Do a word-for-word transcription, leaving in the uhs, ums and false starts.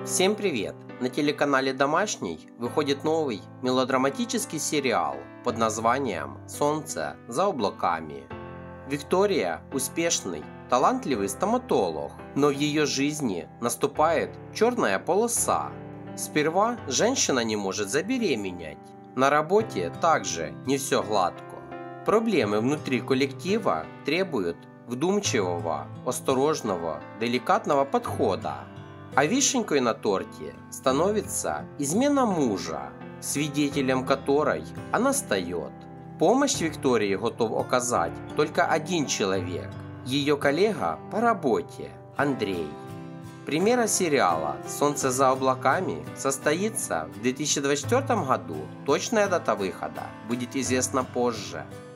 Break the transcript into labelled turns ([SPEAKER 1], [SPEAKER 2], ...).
[SPEAKER 1] Всем привет! На телеканале «Домашний» выходит новый мелодраматический сериал под названием «Солнце за облаками». Виктория – успешный, талантливый стоматолог, но в ее жизни наступает черная полоса. Сперва женщина не может забеременеть, на работе также не все гладко. Проблемы внутри коллектива требуют вдумчивого, осторожного, деликатного подхода. А вишенкой на торте становится измена мужа, свидетелем которой она стает. Помощь Виктории готов оказать только один человек – ее коллега по работе Андрей. Премьера сериала «Солнце за облаками» состоится в две тысячи двадцать четвёртом году, точная дата выхода будет известна позже.